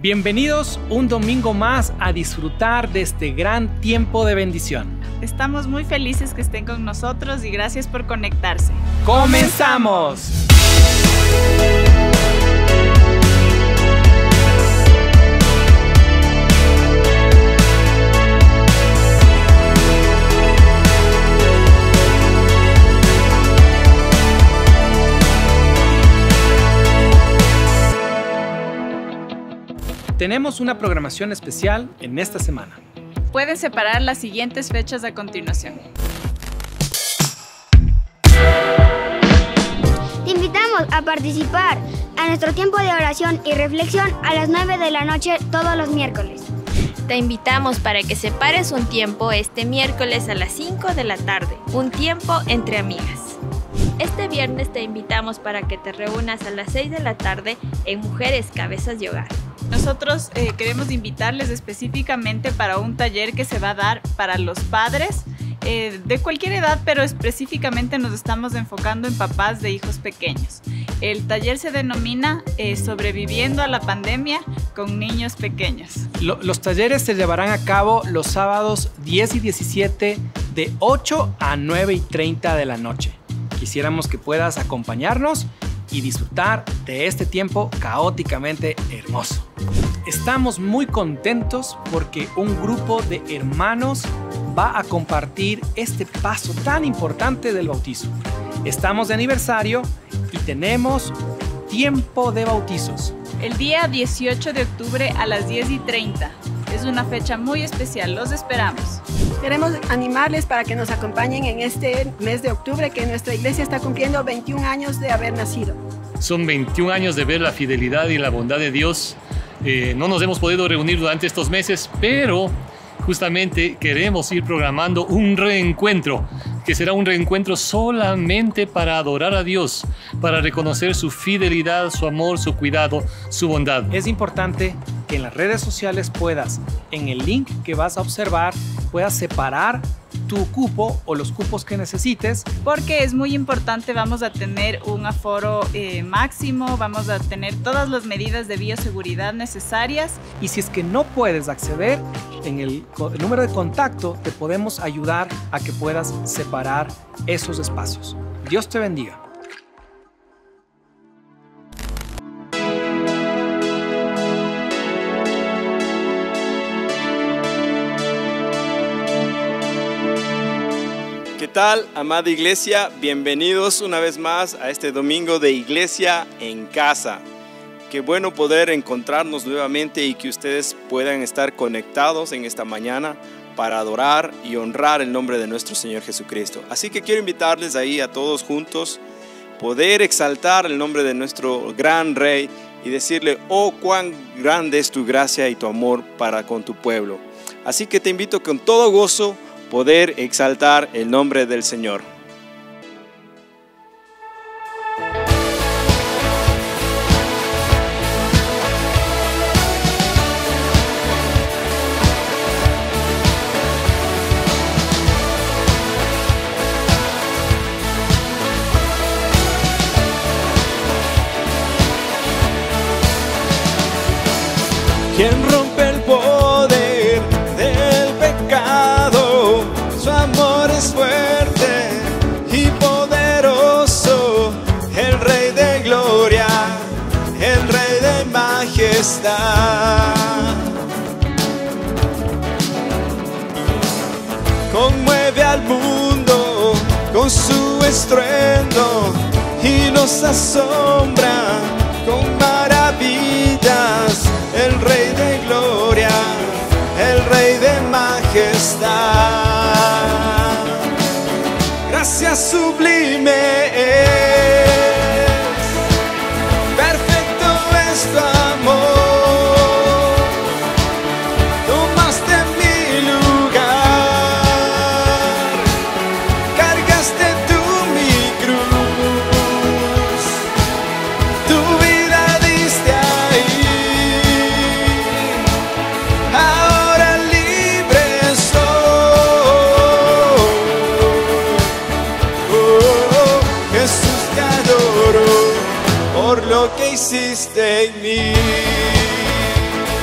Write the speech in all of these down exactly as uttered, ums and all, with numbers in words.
Bienvenidos un domingo más a disfrutar de este gran tiempo de bendición. Estamos muy felices que estén con nosotros y gracias por conectarse. ¡Comenzamos! Tenemos una programación especial en esta semana. Pueden separar las siguientes fechas a continuación. Te invitamos a participar a nuestro tiempo de oración y reflexión a las nueve de la noche todos los miércoles. Te invitamos para que separes un tiempo este miércoles a las cinco de la tarde, un tiempo entre amigas. Este viernes te invitamos para que te reúnas a las seis de la tarde en Mujeres Cabezas de Hogar. Nosotros eh, queremos invitarles específicamente para un taller que se va a dar para los padres eh, de cualquier edad, pero específicamente nos estamos enfocando en papás de hijos pequeños. El taller se denomina eh, Sobreviviendo a la Pandemia con Niños Pequeños. Lo, los talleres se llevarán a cabo los sábados diez y diecisiete de ocho a nueve y treinta de la noche. Quisiéramos que puedas acompañarnos y disfrutar de este tiempo caóticamente hermoso. Estamos muy contentos porque un grupo de hermanos va a compartir este paso tan importante del bautizo. Estamos de aniversario y tenemos tiempo de bautizos. El día dieciocho de octubre a las diez y treinta. Es una fecha muy especial, los esperamos. Queremos animarles para que nos acompañen en este mes de octubre, que nuestra iglesia está cumpliendo veintiún años de haber nacido. Son veintiún años de ver la fidelidad y la bondad de Dios. Eh, no nos hemos podido reunir durante estos meses, pero justamente queremos ir programando un reencuentro, que será un reencuentro solamente para adorar a Dios, para reconocer su fidelidad, su amor, su cuidado, su bondad. Es importante que en las redes sociales puedas, en el link que vas a observar, puedas separar tu cupo o los cupos que necesites. Porque es muy importante, vamos a tener un aforo eh, máximo, vamos a tener todas las medidas de bioseguridad necesarias. Y si es que no puedes acceder, en el, el número de contacto te podemos ayudar a que puedas separar esos espacios. Dios te bendiga. ¿Qué tal, amada iglesia? Bienvenidos una vez más a este domingo de Iglesia en Casa. Qué bueno poder encontrarnos nuevamente y que ustedes puedan estar conectados en esta mañana para adorar y honrar el nombre de nuestro Señor Jesucristo. Así que quiero invitarles ahí a todos juntos, poder exaltar el nombre de nuestro gran Rey y decirle: oh, cuán grande es tu gracia y tu amor para con tu pueblo. Así que te invito con todo gozo poder exaltar el nombre del Señor. ¿Quién rompe el poder del pecado? Su amor es fuerte y poderoso, el Rey de gloria, el Rey de majestad. Conmueve al mundo con su estruendo y nos asombra con maravillas, el Rey de gloria, el Rey de majestad. Gracias sublime es, perfecto es tu amor. Tomaste mi lugar, cargaste tú mi cruz, tu vida diste ahí. Ahora libre soy. Oh, oh, Jesús, te adoro por lo que hiciste en mí.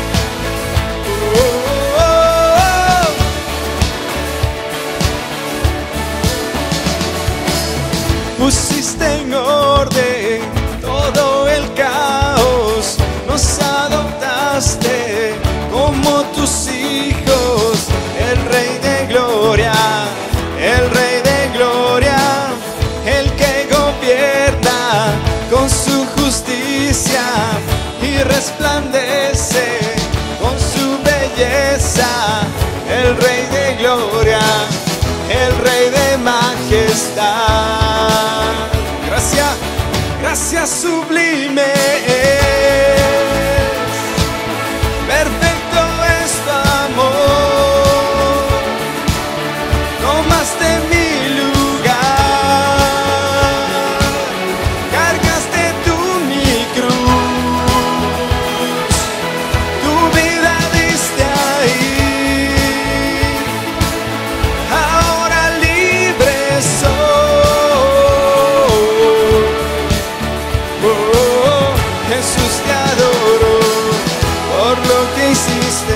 está, el Rey de gloria, el Rey de majestad. Gracias, gracias sublime es, perfecto es tu amor, tomaste mi lugar, cargaste tú mi cruz, tu vida diste ahí, ahora libre soy. Oh, Jesús, te adoro por lo que hiciste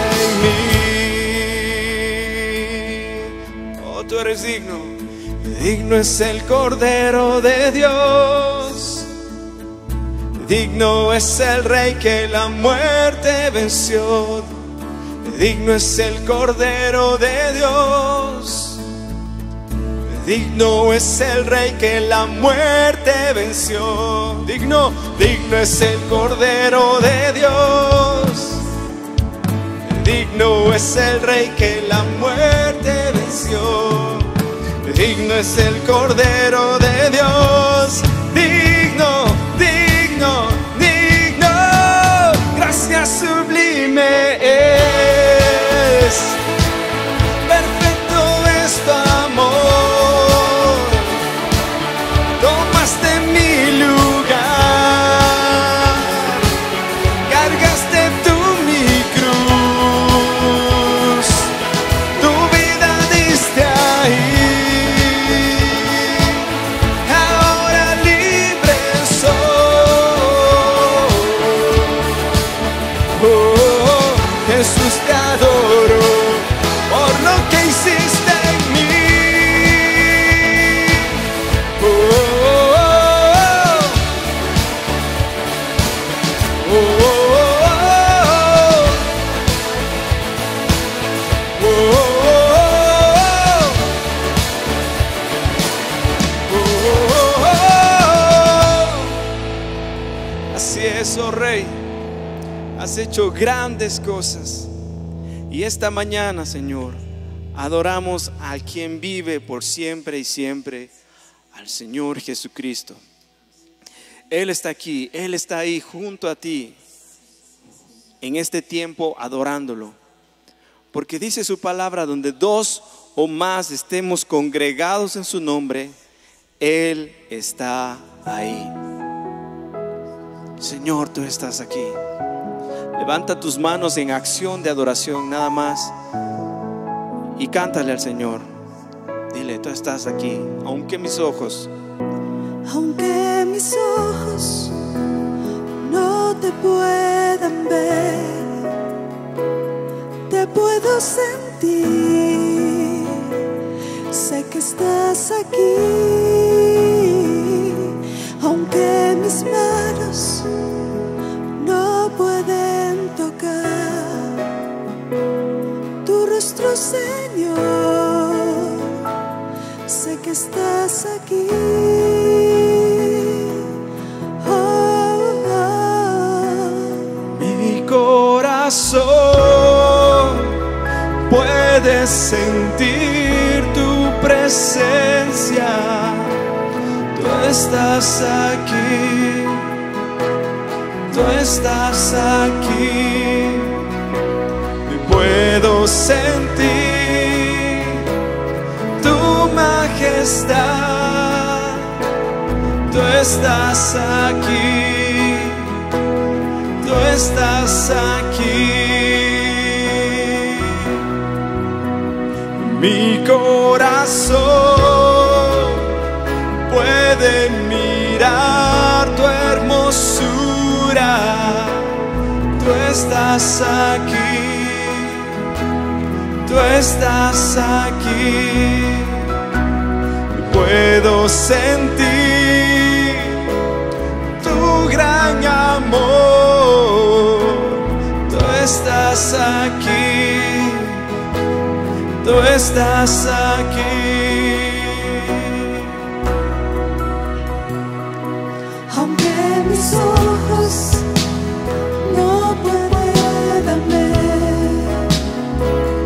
en mí. Oh, tú eres digno, digno es el Cordero de Dios, digno es el Rey que la muerte venció, digno es el Cordero de Dios, digno es el Rey que la muerte venció, digno, digno es el Cordero de Dios, digno es el Rey que la muerte venció, digno es el Cordero de Dios, digno, digno, digno, gracias sublime es, perfecto es tu amor, tomaste mi lugar, cargaste tú mi cruz, tu vida diste ahí, ahora libre soy. Oh, Jesús, te adoro por lo que hiciste en mí. Oh, oh, oh, oh, oh, oh, oh, oh. Así es, oh Rey, has hecho grandes cosas. Y esta mañana, Señor, adoramos al quien vive por siempre y siempre, al Señor Jesucristo. Él está aquí, Él está ahí junto a ti en este tiempo adorándolo. Porque dice su palabra, donde dos o más estemos congregados en su nombre, Él está ahí. Señor, tú estás aquí. Levanta tus manos en acción de adoración nada más y cántale al Señor. Dile, tú estás aquí, aunque mis ojos, aunque mis ojos no te puedan ver, te puedo sentir, sé que estás aquí, aunque mis manos no pueden tocar tu rostro, Señor, sé que estás aquí. Oh, oh. Mi corazón puede sentir tu presencia, tú estás aquí. Tú estás aquí, puedo sentir tu majestad. Tú estás aquí, tú estás aquí. Mi corazón puede mirar tu hermosura. Tú estás aquí, tú estás aquí. Puedo sentir tu gran amor. Tú estás aquí, tú estás aquí. Aunque mis ojos no puedan ver,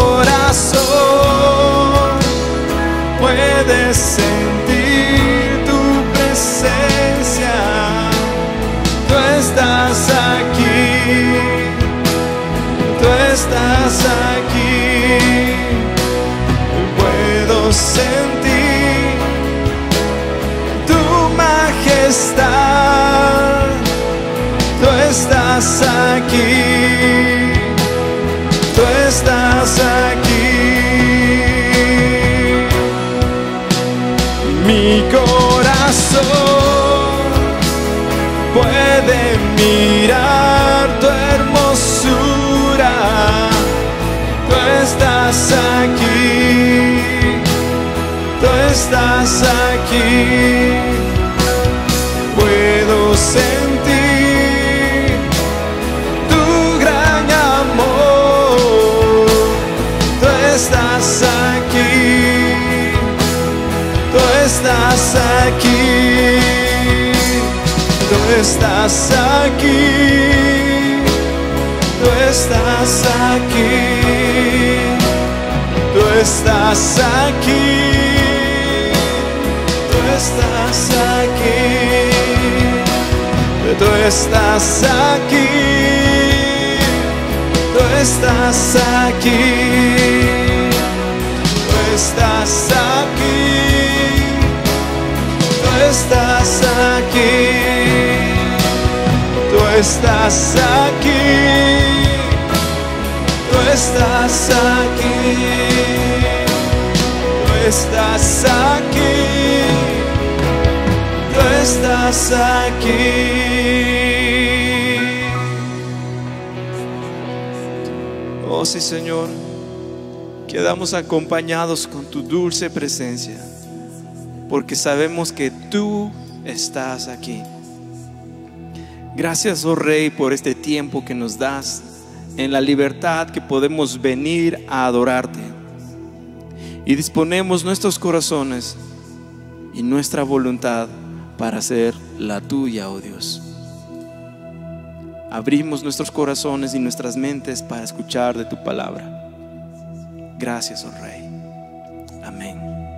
corazón puede sentir tu presencia. Tú estás aquí, tú estás aquí. Puedo sentir tu majestad. Tú estás aquí, tú estás aquí. Mi corazón puede mirar tu hermosura. Tú estás aquí, tú estás aquí. Puedo sentir tu gran amor. Tú estás aquí, tú estás aquí. Tú estás aquí, tú estás aquí, tú estás aquí, tú estás aquí, tú estás aquí, tú estás aquí, tú estás aquí, tú estás aquí. Tú estás aquí, tú estás aquí, tú estás aquí, tú estás aquí. Oh sí, Señor, quedamos acompañados con tu dulce presencia, porque sabemos que tú estás aquí. Gracias, oh Rey, por este tiempo que nos das, en la libertad que podemos venir a adorarte. Y disponemos nuestros corazones y nuestra voluntad para hacer la tuya, oh Dios. Abrimos nuestros corazones y nuestras mentes para escuchar de tu palabra. Gracias, oh Rey. Amén.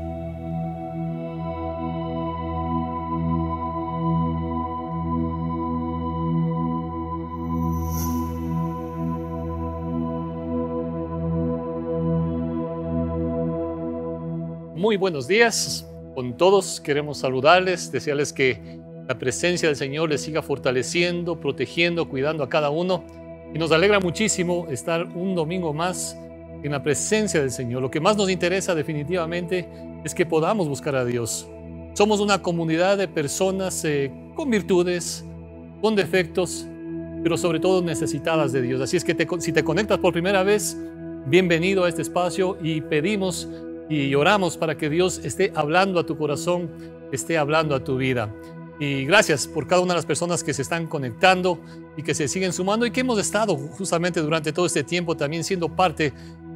Muy buenos días con todos. Queremos saludarles, desearles que la presencia del Señor les siga fortaleciendo, protegiendo, cuidando a cada uno. Y nos alegra muchísimo estar un domingo más en la presencia del Señor. Lo que más nos interesa definitivamente es que podamos buscar a Dios. Somos una comunidad de personas eh, con virtudes, con defectos, pero sobre todo necesitadas de Dios. Así es que te, si te conectas por primera vez, bienvenido a este espacio y pedimos y oramos para que Dios esté hablando a tu corazón, esté hablando a tu vida. Y gracias por cada una de las personas que se están conectando y que se siguen sumando y que hemos estado justamente durante todo este tiempo también siendo parte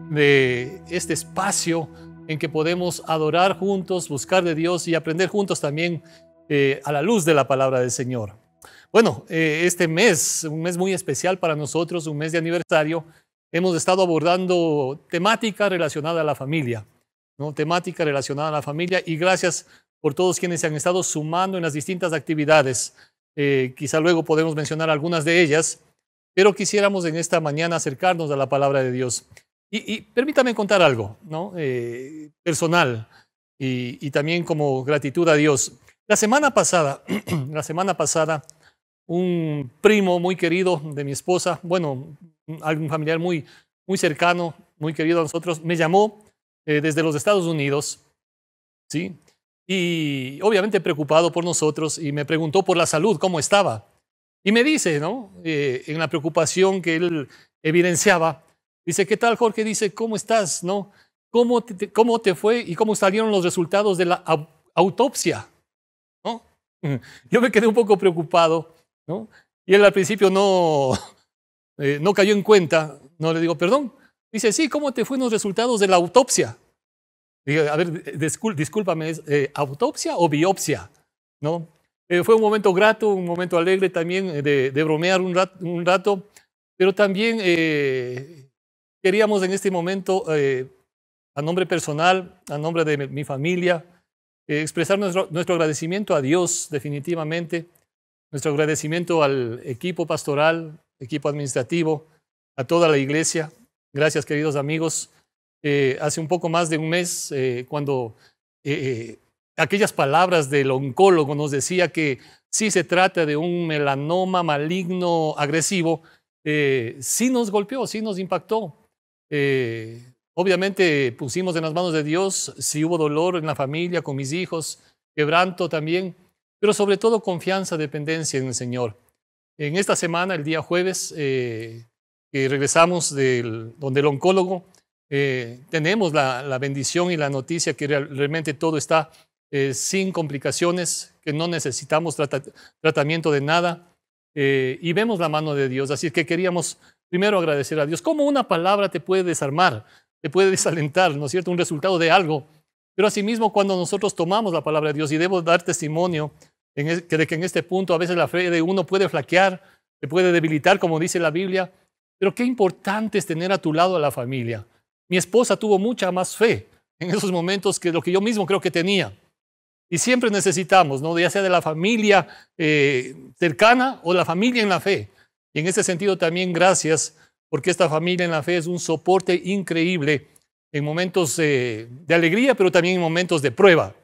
de este espacio en que podemos adorar juntos, buscar de Dios y aprender juntos también eh, a la luz de la palabra del Señor. Bueno, eh, este mes, un mes muy especial para nosotros, un mes de aniversario, hemos estado abordando temática relacionada a la familia. ¿no? Temática relacionada a la familia y gracias por todos quienes se han estado sumando en las distintas actividades. Eh, quizá luego podemos mencionar algunas de ellas, pero quisiéramos en esta mañana acercarnos a la palabra de Dios. Y, y permítame contar algo ¿no? eh, personal y, y también como gratitud a Dios. La semana pasada, la semana pasada, un primo muy querido de mi esposa, bueno, algún familiar muy, muy cercano, muy querido a nosotros, me llamó Eh, desde los Estados Unidos, ¿sí? Y obviamente preocupado por nosotros y me preguntó por la salud, cómo estaba. Y me dice, ¿no? Eh, en la preocupación que él evidenciaba, dice, ¿qué tal, Jorge? Dice, ¿cómo estás? ¿No? ¿Cómo te, cómo te fue y cómo salieron los resultados de la au autopsia? ¿No? Yo me quedé un poco preocupado, ¿no? Y él al principio no, eh, no cayó en cuenta, no le digo, perdón. Dice, sí, ¿cómo te fueron los resultados de la autopsia? Dije, a ver, discul discúlpame, ¿es eh, autopsia o biopsia? ¿No? Eh, fue un momento grato, un momento alegre también eh, de, de bromear un rato, un rato pero también eh, queríamos en este momento, eh, a nombre personal, a nombre de mi familia, eh, expresar nuestro, nuestro agradecimiento a Dios definitivamente, nuestro agradecimiento al equipo pastoral, equipo administrativo, a toda la iglesia. Gracias, queridos amigos. Eh, hace un poco más de un mes, eh, cuando eh, aquellas palabras del oncólogo nos decía que sí se trata de un melanoma maligno agresivo, eh, sí nos golpeó, sí nos impactó. Eh, obviamente pusimos en las manos de Dios, sí hubo dolor en la familia, con mis hijos, quebranto también, pero sobre todo confianza, dependencia en el Señor. En esta semana, el día jueves, eh, que regresamos del, donde el oncólogo, eh, tenemos la, la bendición y la noticia que real, realmente todo está eh, sin complicaciones, que no necesitamos trata, tratamiento de nada, eh, y vemos la mano de Dios. Así que queríamos primero agradecer a Dios. ¿Cómo una palabra te puede desarmar, te puede desalentar, ¿no es cierto? Un resultado de algo. Pero asimismo, cuando nosotros tomamos la palabra de Dios, y debo dar testimonio en el, de que en este punto a veces la fe de uno puede flaquear, se puede debilitar, como dice la Biblia, pero qué importante es tener a tu lado a la familia. Mi esposa tuvo mucha más fe en esos momentos que lo que yo mismo creo que tenía. Y siempre necesitamos, ¿no? Ya sea de la familia eh, cercana o la familia en la fe. Y en ese sentido también gracias, porque esta familia en la fe es un soporte increíble en momentos eh, de alegría, pero también en momentos de prueba.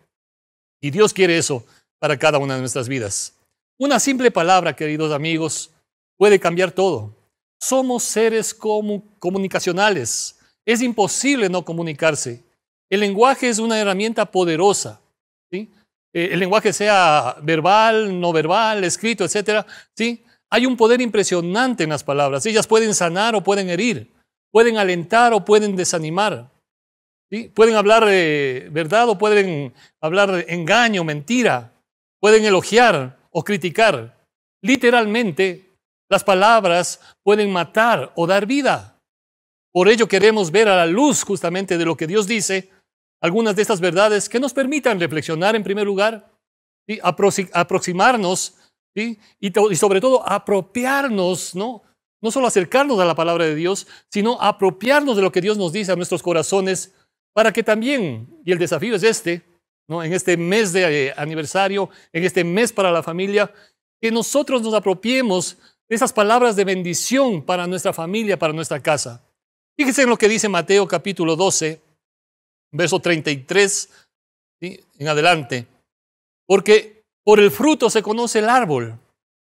Y Dios quiere eso para cada una de nuestras vidas. Una simple palabra, queridos amigos, puede cambiar todo. Somos seres comu- comunicacionales. Es imposible no comunicarse. El lenguaje es una herramienta poderosa, ¿sí? Eh, el lenguaje sea verbal, no verbal, escrito, etcétera, ¿sí? Hay un poder impresionante en las palabras. Ellas pueden sanar o pueden herir, pueden alentar o pueden desanimar, ¿sí? Pueden hablar eh, verdad o pueden hablar engaño, mentira, pueden elogiar o criticar. Literalmente, las palabras pueden matar o dar vida. Por ello queremos ver a la luz justamente de lo que Dios dice, algunas de estas verdades que nos permitan reflexionar en primer lugar, ¿sí? Aproximarnos, ¿sí? y, y sobre todo apropiarnos, ¿no? No solo acercarnos a la palabra de Dios, sino apropiarnos de lo que Dios nos dice a nuestros corazones, para que también, y el desafío es este, ¿no? En este mes de eh, aniversario, en este mes para la familia, que nosotros nos apropiemos de esas palabras de bendición para nuestra familia, para nuestra casa. Fíjense en lo que dice Mateo capítulo doce, verso treinta y tres, ¿sí? En adelante. Porque por el fruto se conoce el árbol.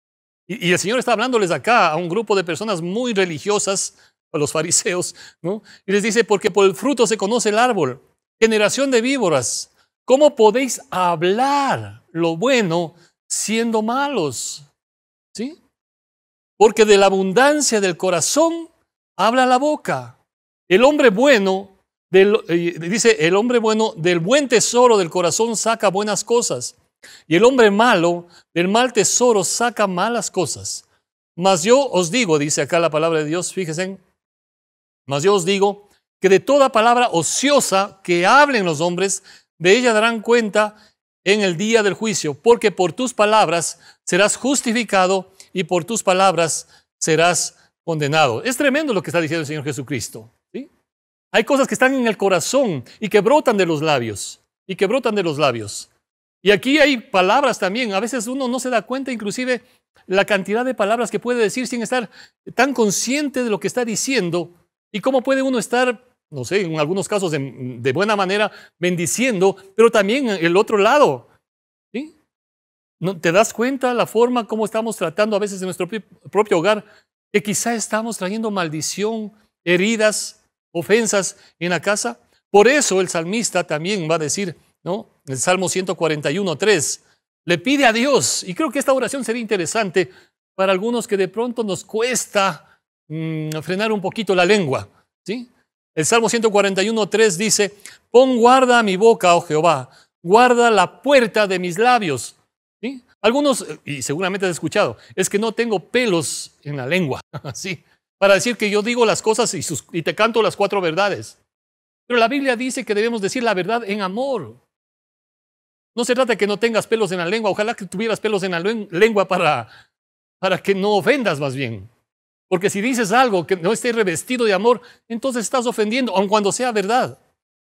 Y, y el Señor está hablándoles acá a un grupo de personas muy religiosas, a los fariseos, ¿no? Y les dice, porque por el fruto se conoce el árbol. Generación de víboras, ¿cómo podéis hablar lo bueno siendo malos? ¿Sí? Porque de la abundancia del corazón habla la boca. El hombre bueno, del, eh, dice, el hombre bueno del buen tesoro del corazón saca buenas cosas. Y el hombre malo del mal tesoro saca malas cosas. Mas yo os digo, dice acá la palabra de Dios, fíjense, mas yo os digo que de toda palabra ociosa que hablen los hombres, de ella darán cuenta en el día del juicio, porque por tus palabras serás justificado y por tus palabras serás condenado. Es tremendo lo que está diciendo el Señor Jesucristo, ¿sí? Hay cosas que están en el corazón y que brotan de los labios, y que brotan de los labios. Y aquí hay palabras también. A veces uno no se da cuenta inclusive la cantidad de palabras que puede decir sin estar tan consciente de lo que está diciendo y cómo puede uno estar, no sé, en algunos casos de, de buena manera bendiciendo, pero también el otro lado, ¿sí? ¿No te das cuenta la forma como estamos tratando a veces en nuestro propio hogar? Que quizá estamos trayendo maldición, heridas, ofensas en la casa. Por eso el salmista también va a decir, ¿no? En el Salmo ciento cuarenta y uno, tres, le pide a Dios, y creo que esta oración sería interesante para algunos que de pronto nos cuesta mmm, frenar un poquito la lengua, ¿sí? El Salmo ciento cuarenta y uno, tres dice, pon guarda a mi boca, oh Jehová, guarda la puerta de mis labios, ¿sí? Algunos, y seguramente has escuchado, es que no tengo pelos en la lengua, ¿sí? Para decir que yo digo las cosas y, sus, y te canto las cuatro verdades. Pero la Biblia dice que debemos decir la verdad en amor. No se trata de que no tengas pelos en la lengua, ojalá que tuvieras pelos en la lengua para, para que no ofendas más bien. Porque si dices algo que no esté revestido de amor, entonces estás ofendiendo, aun cuando sea verdad.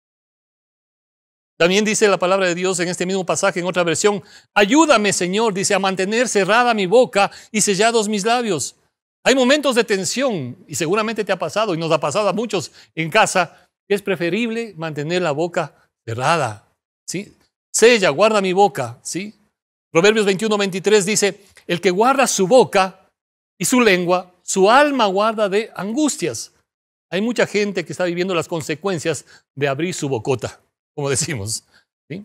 También dice la palabra de Dios en este mismo pasaje, en otra versión, ayúdame, Señor, dice, a mantener cerrada mi boca y sellados mis labios. Hay momentos de tensión, y seguramente te ha pasado, y nos ha pasado a muchos en casa, que es preferible mantener la boca cerrada, ¿sí? Sella, guarda mi boca, ¿sí? Proverbios veintiuno, veintitrés dice, el que guarda su boca y su lengua, su alma guarda de angustias. Hay mucha gente que está viviendo las consecuencias de abrir su bocota, como decimos, ¿sí?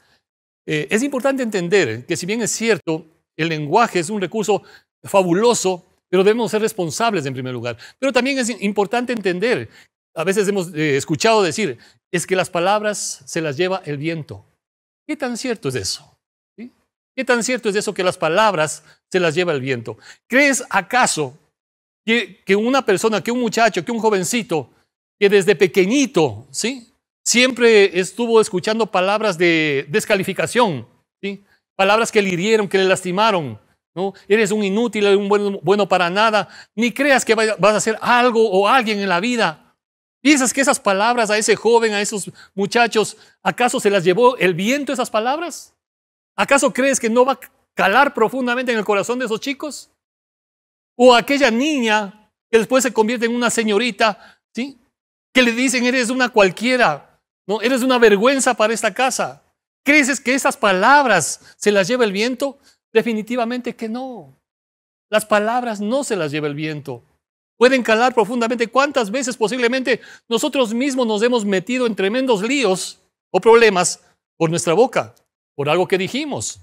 Eh, es importante entender que si bien es cierto, el lenguaje es un recurso fabuloso, pero debemos ser responsables en primer lugar. Pero también es importante entender, a veces hemos eh, escuchado decir, es que las palabras se las lleva el viento. ¿Qué tan cierto es eso? ¿Sí? ¿Qué tan cierto es eso que las palabras se las lleva el viento? ¿Crees acaso que, que una persona, que un muchacho, que un jovencito, que desde pequeñito, ¿sí?, siempre estuvo escuchando palabras de descalificación, ¿sí?, palabras que le hirieron, que le lastimaron, ¿no? Eres un inútil, un bueno, bueno para nada, ni creas que vaya, vas a hacer algo o alguien en la vida? ¿Piensas que esas palabras a ese joven, a esos muchachos, acaso se las llevó el viento esas palabras? ¿Acaso crees que no va a calar profundamente en el corazón de esos chicos? O aquella niña que después se convierte en una señorita, ¿sí?, que le dicen eres una cualquiera, ¿no? Eres una vergüenza para esta casa. ¿Crees que esas palabras se las lleva el viento? Definitivamente que no. Las palabras no se las lleva el viento. Pueden calar profundamente. ¿Cuántas veces posiblemente nosotros mismos nos hemos metido en tremendos líos o problemas por nuestra boca, por algo que dijimos?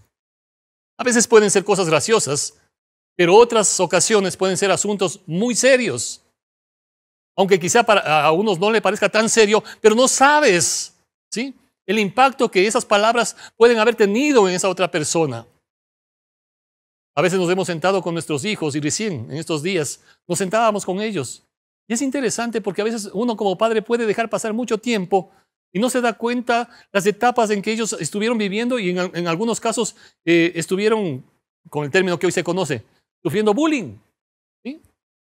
A veces pueden ser cosas graciosas, pero otras ocasiones pueden ser asuntos muy serios. Aunque quizá para a unos no le parezca tan serio, pero no sabes, ¿sí?, el impacto que esas palabras pueden haber tenido en esa otra persona. A veces nos hemos sentado con nuestros hijos y recién en estos días nos sentábamos con ellos. Y es interesante porque a veces uno como padre puede dejar pasar mucho tiempo y no se da cuenta las etapas en que ellos estuvieron viviendo y en, en algunos casos eh, estuvieron, con el término que hoy se conoce, sufriendo bullying, ¿sí?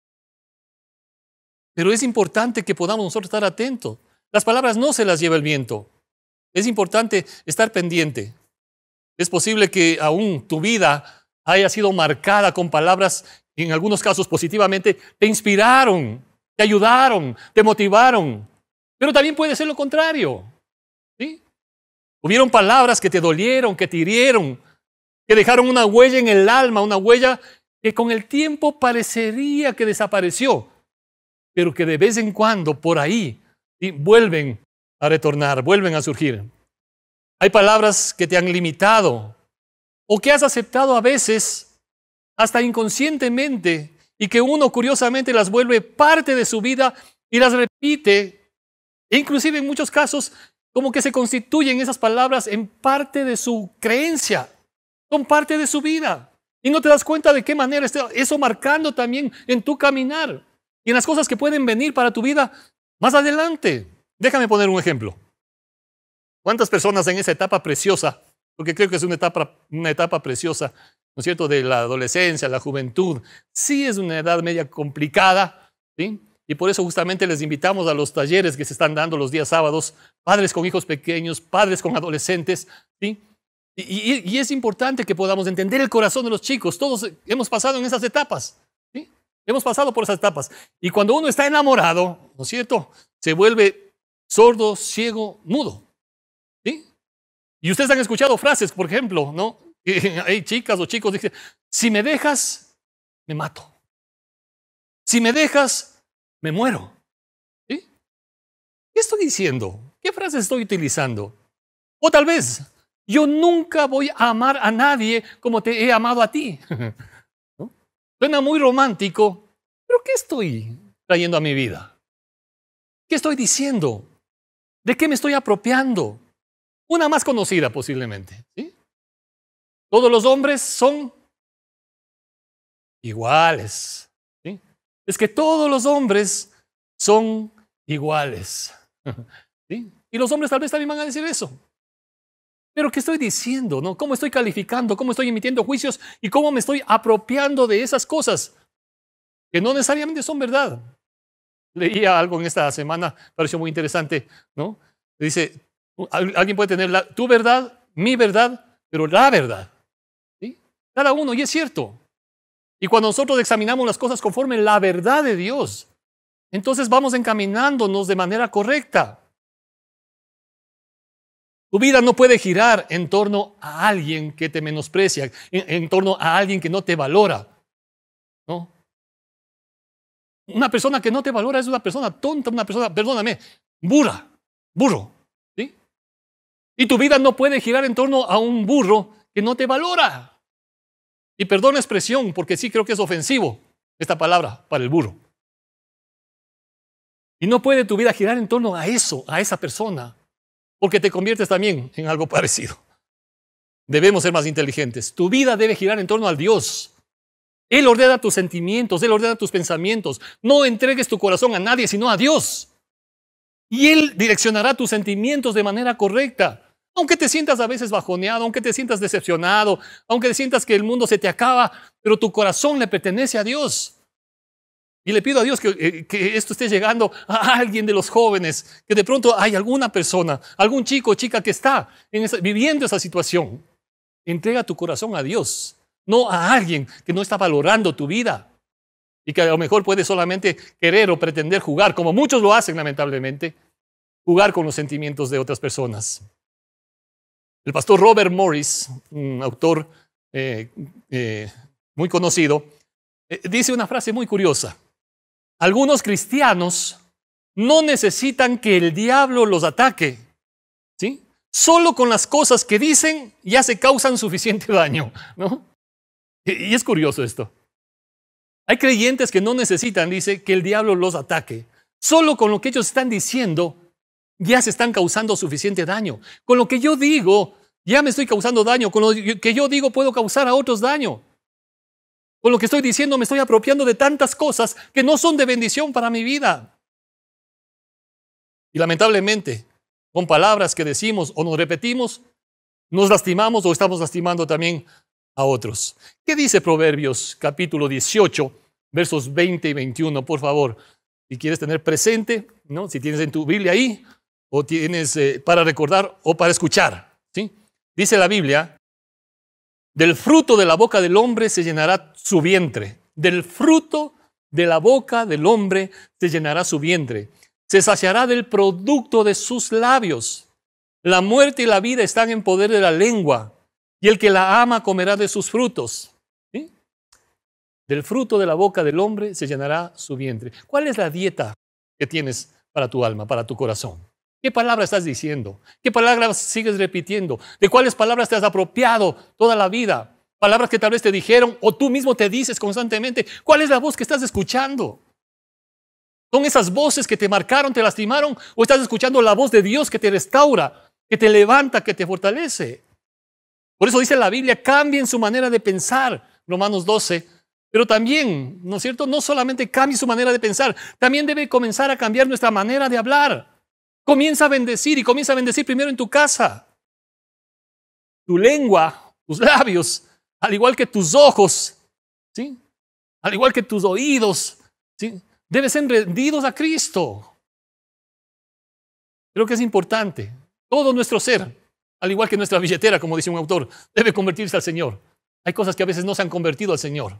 Pero es importante que podamos nosotros estar atentos. Las palabras no se las lleva el viento. Es importante estar pendiente. Es posible que aún tu vida haya sido marcada con palabras, en algunos casos positivamente, te inspiraron, te ayudaron, te motivaron. Pero también puede ser lo contrario, ¿sí? Hubieron palabras que te dolieron, que te hirieron, que dejaron una huella en el alma, una huella que con el tiempo parecería que desapareció, pero que de vez en cuando por ahí, ¿sí?, vuelven a retornar, vuelven a surgir. Hay palabras que te han limitado o que has aceptado a veces hasta inconscientemente y que uno curiosamente las vuelve parte de su vida y las repite, e inclusive en muchos casos como que se constituyen esas palabras en parte de su creencia, son parte de su vida y no te das cuenta de qué manera está eso marcando también en tu caminar y en las cosas que pueden venir para tu vida más adelante. Déjame poner un ejemplo. ¿Cuántas personas en esa etapa preciosa, porque creo que es una etapa, una etapa preciosa, ¿no es cierto?, de la adolescencia, la juventud, sí es una edad media complicada, ¿sí? Y por eso justamente les invitamos a los talleres que se están dando los días sábados, padres con hijos pequeños, padres con adolescentes, ¿sí? Y, y, y es importante que podamos entender el corazón de los chicos. Todos hemos pasado en esas etapas, ¿sí? Hemos pasado por esas etapas. Y cuando uno está enamorado, ¿no es cierto?, se vuelve sordo, ciego, mudo, ¿sí? Y ustedes han escuchado frases, por ejemplo, ¿no? Hay chicas o chicos que dicen, si me dejas, me mato. Si me dejas, me muero. ¿Sí? ¿Qué estoy diciendo? ¿Qué frases estoy utilizando? O tal vez, yo nunca voy a amar a nadie como te he amado a ti. ¿No? Suena muy romántico, pero ¿qué estoy trayendo a mi vida? ¿Qué estoy diciendo? ¿De qué me estoy apropiando? Una más conocida posiblemente, ¿sí? Todos los hombres son iguales, ¿sí? Es que todos los hombres son iguales, ¿sí? Y los hombres tal vez también van a decir eso. Pero ¿qué estoy diciendo, no? ¿Cómo estoy calificando? ¿Cómo estoy emitiendo juicios? ¿Y cómo me estoy apropiando de esas cosas? que no necesariamente son verdad. Leía algo en esta semana, pareció muy interesante, ¿no? Dice, alguien puede tener la, tu verdad, mi verdad, pero la verdad. ¿Sí? Cada uno, y es cierto. Y cuando nosotros examinamos las cosas conforme la verdad de Dios, entonces vamos encaminándonos de manera correcta. Tu vida no puede girar en torno a alguien que te menosprecia, en, en torno a alguien que no te valora, ¿no? Una persona que no te valora es una persona tonta, una persona, perdóname, burra, burro, ¿sí? Y tu vida no puede girar en torno a un burro que no te valora. Y perdón la expresión, porque sí creo que es ofensivo esta palabra para el burro. Y no puede tu vida girar en torno a eso, a esa persona, porque te conviertes también en algo parecido. Debemos ser más inteligentes. Tu vida debe girar en torno al Dios. Él ordena tus sentimientos, Él ordena tus pensamientos. No entregues tu corazón a nadie, sino a Dios. Y Él direccionará tus sentimientos de manera correcta. Aunque te sientas a veces bajoneado, aunque te sientas decepcionado, aunque te sientas que el mundo se te acaba, pero tu corazón le pertenece a Dios. Y le pido a Dios que, que esto esté llegando a alguien de los jóvenes, que de pronto hay alguna persona, algún chico o chica que está en esa, viviendo esa situación. Entrega tu corazón a Dios, no a alguien que no está valorando tu vida y que a lo mejor puede solamente querer o pretender jugar, como muchos lo hacen lamentablemente, jugar con los sentimientos de otras personas. El pastor Robert Morris, un autor eh, eh, muy conocido, eh, dice una frase muy curiosa. Algunos cristianos no necesitan que el diablo los ataque, ¿sí? Solo con las cosas que dicen ya se causan suficiente daño, ¿no? Y es curioso esto. Hay creyentes que no necesitan, dice, que el diablo los ataque. Solo con lo que ellos están diciendo ya se están causando suficiente daño. Con lo que yo digo, ya me estoy causando daño. Con lo que yo digo puedo causar a otros daño. Con lo que estoy diciendo me estoy apropiando de tantas cosas que no son de bendición para mi vida. Y lamentablemente, con palabras que decimos o nos repetimos, nos lastimamos o estamos lastimando también a otros. ¿Qué dice Proverbios capítulo dieciocho, versos veinte y veintiuno? Por favor, si quieres tener presente, ¿no? Si tienes en tu Biblia ahí, o tienes eh, para recordar o para escuchar, ¿sí? Dice la Biblia, del fruto de la boca del hombre se llenará su vientre. Del fruto de la boca del hombre se llenará su vientre. Se saciará del producto de sus labios. La muerte y la vida están en poder de la lengua, y el que la ama comerá de sus frutos. ¿Sí? Del fruto de la boca del hombre se llenará su vientre. ¿Cuál es la dieta que tienes para tu alma, para tu corazón? ¿Qué palabra estás diciendo? ¿Qué palabras sigues repitiendo? ¿De cuáles palabras te has apropiado toda la vida? Palabras que tal vez te dijeron o tú mismo te dices constantemente. ¿Cuál es la voz que estás escuchando? ¿Son esas voces que te marcaron, te lastimaron? ¿O estás escuchando la voz de Dios que te restaura, que te levanta, que te fortalece? Por eso dice la Biblia, cambien su manera de pensar, Romanos doce. Pero también, ¿no es cierto? No solamente cambie su manera de pensar, también debe comenzar a cambiar nuestra manera de hablar. Comienza a bendecir y comienza a bendecir primero en tu casa. Tu lengua, tus labios, al igual que tus ojos, ¿sí? Al igual que tus oídos, ¿sí? Deben ser rendidos a Cristo. Creo que es importante. Todo nuestro ser, al igual que nuestra billetera, como dice un autor, debe convertirse al Señor. Hay cosas que a veces no se han convertido al Señor.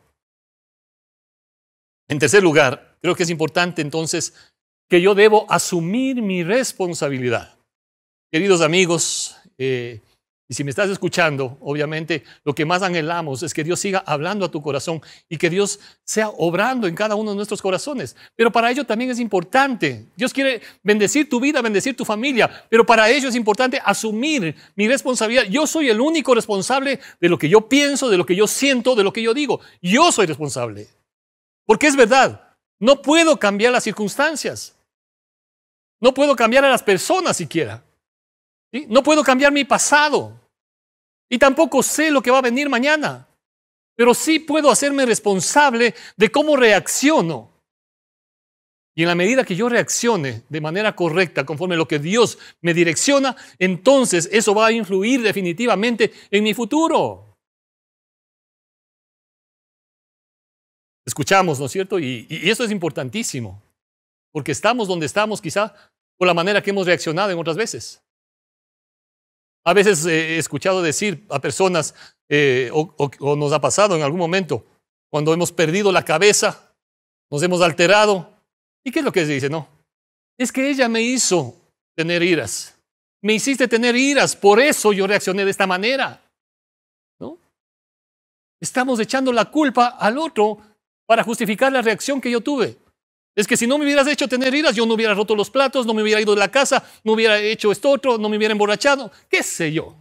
En tercer lugar, creo que es importante entonces que yo debo asumir mi responsabilidad. Queridos amigos, eh, y si me estás escuchando, obviamente lo que más anhelamos es que Dios siga hablando a tu corazón y que Dios sea obrando en cada uno de nuestros corazones. Pero para ello también es importante. Dios quiere bendecir tu vida, bendecir tu familia, pero para ello es importante asumir mi responsabilidad. Yo soy el único responsable de lo que yo pienso, de lo que yo siento, de lo que yo digo. Yo soy responsable. Porque es verdad, no puedo cambiar las circunstancias. No puedo cambiar a las personas siquiera. ¿Sí? No puedo cambiar mi pasado. Y tampoco sé lo que va a venir mañana. Pero sí puedo hacerme responsable de cómo reacciono. Y en la medida que yo reaccione de manera correcta, conforme a lo que Dios me direcciona, entonces eso va a influir definitivamente en mi futuro. escuchamos, ¿no es cierto? Y, y eso es importantísimo, porque estamos donde estamos quizá por la manera que hemos reaccionado en otras veces. A veces eh, he escuchado decir a personas, eh, o, o, o nos ha pasado en algún momento, cuando hemos perdido la cabeza, nos hemos alterado. ¿Y qué es lo que se dice? No, es que ella me hizo tener iras. Me hiciste tener iras, por eso yo reaccioné de esta manera. ¿No? Estamos echando la culpa al otro para justificar la reacción que yo tuve. Es que si no me hubieras hecho tener iras, yo no hubiera roto los platos, no me hubiera ido de la casa, no hubiera hecho esto otro, no me hubiera emborrachado, qué sé yo.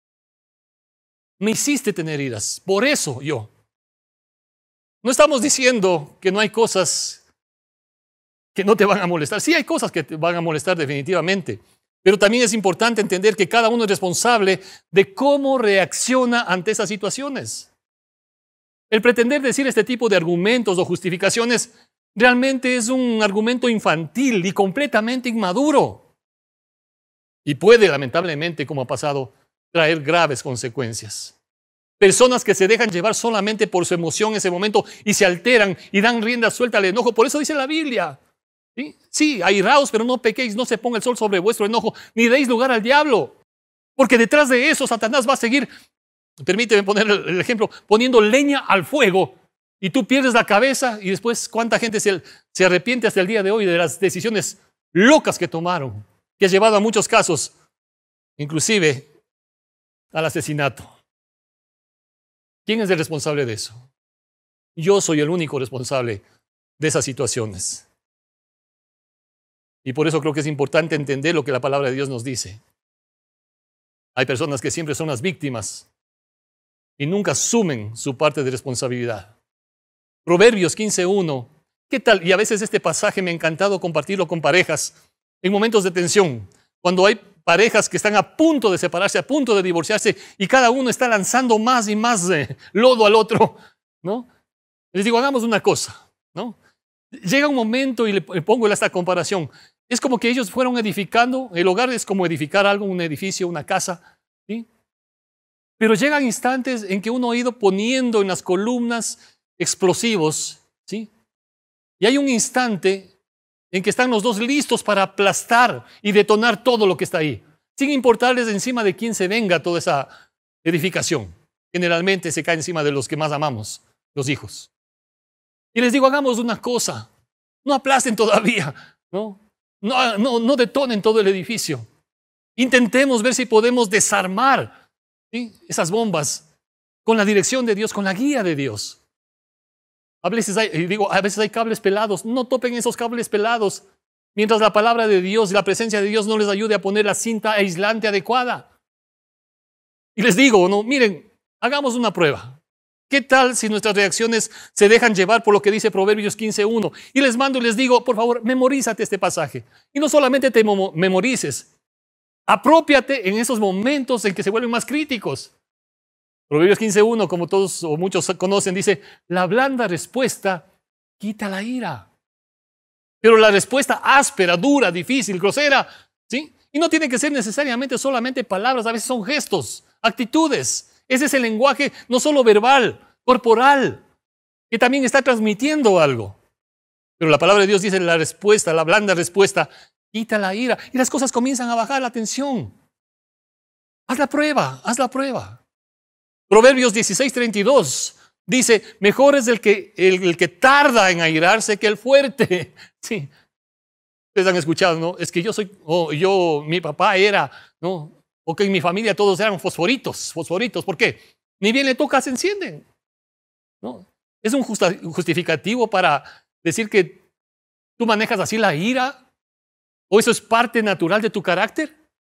Me hiciste tener iras, por eso yo. No estamos diciendo que no hay cosas que no te van a molestar. Sí hay cosas que te van a molestar definitivamente, pero también es importante entender que cada uno es responsable de cómo reacciona ante esas situaciones. El pretender decir este tipo de argumentos o justificaciones realmente es un argumento infantil y completamente inmaduro. Y puede, lamentablemente, como ha pasado, traer graves consecuencias. Personas que se dejan llevar solamente por su emoción en ese momento y se alteran y dan rienda suelta al enojo. Por eso dice la Biblia. Sí, sí, airaos, pero no pequéis, no se ponga el sol sobre vuestro enojo, ni deis lugar al diablo. Porque detrás de eso Satanás va a seguir, permíteme poner el ejemplo, poniendo leña al fuego. Y tú pierdes la cabeza y después cuánta gente se, se arrepiente hasta el día de hoy de las decisiones locas que tomaron, que ha llevado a muchos casos, inclusive al asesinato. ¿Quién es el responsable de eso? Yo soy el único responsable de esas situaciones. Y por eso creo que es importante entender lo que la palabra de Dios nos dice. Hay personas que siempre son las víctimas y nunca asumen su parte de responsabilidad. Proverbios quince uno. ¿Qué tal? Y a veces este pasaje me ha encantado compartirlo con parejas en momentos de tensión. Cuando hay parejas que están a punto de separarse, a punto de divorciarse y cada uno está lanzando más y más eh, lodo al otro, ¿no? Les digo, hagamos una cosa, ¿no? Llega un momento y le pongo esta comparación. Es como que ellos fueron edificando, el hogar es como edificar algo, un edificio, una casa, ¿sí? Pero llegan instantes en que uno ha ido poniendo en las columnas explosivos, ¿sí? Y hay un instante en que están los dos listos para aplastar y detonar todo lo que está ahí, sin importarles encima de quién se venga toda esa edificación. Generalmente se cae encima de los que más amamos, los hijos. Y les digo, hagamos una cosa, no aplasten todavía, ¿no? No, no, no detonen todo el edificio. Intentemos ver si podemos desarmar, ¿sí?, esas bombas con la dirección de Dios, con la guía de Dios. A veces hay, digo, a veces hay cables pelados. No topen esos cables pelados mientras la palabra de Dios y la presencia de Dios no les ayude a poner la cinta aislante adecuada. Y les digo, no, miren, hagamos una prueba. ¿Qué tal si nuestras reacciones se dejan llevar por lo que dice Proverbios quince uno? Y les mando y les digo, por favor, memorízate este pasaje. Y no solamente te memorices, apropiate en esos momentos en que se vuelven más críticos. Proverbios quince uno, como todos o muchos conocen, dice, la blanda respuesta quita la ira. Pero la respuesta áspera, dura, difícil, grosera, ¿sí? Y no tiene que ser necesariamente solamente palabras, a veces son gestos, actitudes. Ese es el lenguaje no solo verbal, corporal, que también está transmitiendo algo. Pero la palabra de Dios dice, la respuesta, la blanda respuesta, quita la ira. Y las cosas comienzan a bajar la tensión. Haz la prueba, haz la prueba. Proverbios dieciséis treinta y dos dice, mejor es el que, el, el que tarda en airarse que el fuerte. Sí. Ustedes han escuchado, ¿no? Es que yo soy, oh, yo, mi papá era, ¿no? O que en mi familia todos eran fosforitos, fosforitos. ¿Por qué? Ni bien le toca, se encienden, ¿no? ¿Es un justa, justificativo para decir que tú manejas así la ira? ¿O eso es parte natural de tu carácter?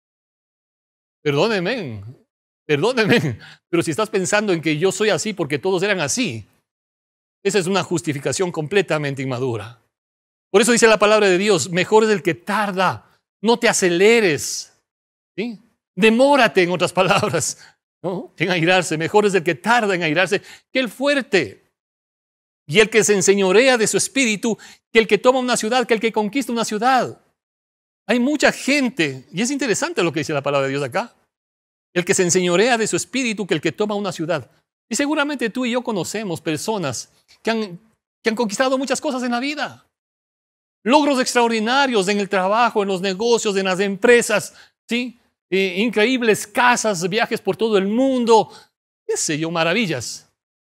Perdónenme, perdónenme, pero si estás pensando en que yo soy así porque todos eran así, esa es una justificación completamente inmadura. Por eso dice la palabra de Dios, mejor es el que tarda, no te aceleres, ¿sí? Demórate, en otras palabras, ¿no?, en airarse. Mejor es el que tarda en airarse que el fuerte. Y el que se enseñorea de su espíritu, que el que toma una ciudad, que el que conquista una ciudad. Hay mucha gente, y es interesante lo que dice la palabra de Dios acá. El que se enseñorea de su espíritu, que el que toma una ciudad. Y seguramente tú y yo conocemos personas que han que han conquistado muchas cosas en la vida. Logros extraordinarios en el trabajo, en los negocios, en las empresas, ¿sí? Eh, increíbles casas, viajes por todo el mundo, qué sé yo, maravillas.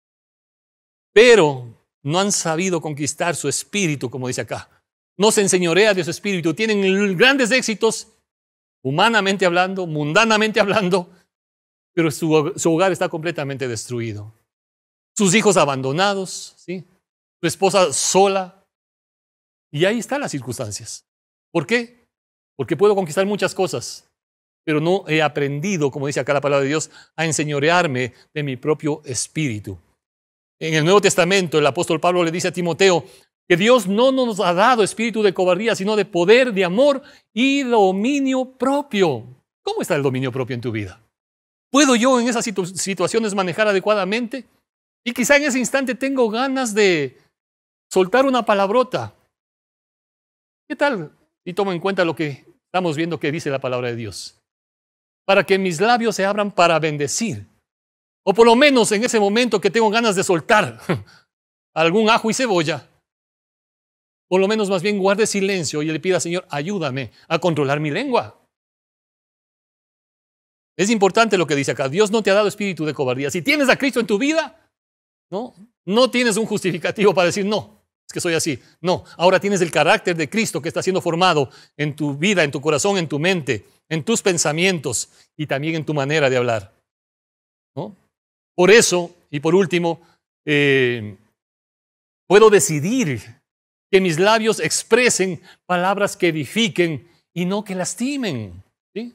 Pero no han sabido conquistar su espíritu, como dice acá. No se enseñorea de su espíritu. Tienen grandes éxitos, humanamente hablando, mundanamente hablando, pero su, su hogar está completamente destruido. Sus hijos abandonados, ¿sí? Su esposa sola. Y ahí están las circunstancias. ¿Por qué? Porque puedo conquistar muchas cosas, pero no he aprendido, como dice acá la palabra de Dios, a enseñorearme de mi propio espíritu. En el Nuevo Testamento, el apóstol Pablo le dice a Timoteo que Dios no nos ha dado espíritu de cobardía, sino de poder, de amor y dominio propio. ¿Cómo está el dominio propio en tu vida? ¿Puedo yo en esas situ- situaciones manejar adecuadamente? Y quizá en ese instante tengo ganas de soltar una palabrota. ¿Qué tal? Y tomo en cuenta lo que estamos viendo que dice la palabra de Dios. Para que mis labios se abran para bendecir. O por lo menos en ese momento que tengo ganas de soltar algún ajo y cebolla, por lo menos más bien guarde silencio y le pida, Señor, ayúdame a controlar mi lengua. Es importante lo que dice acá. Dios no te ha dado espíritu de cobardía. Si tienes a Cristo en tu vida, no, no tienes un justificativo para decir, no, es que soy así. No, ahora tienes el carácter de Cristo que está siendo formado en tu vida, en tu corazón, en tu mente, en tus pensamientos y también en tu manera de hablar, ¿no? Por eso, y por último, eh, puedo decidir que mis labios expresen palabras que edifiquen y no que lastimen, ¿sí?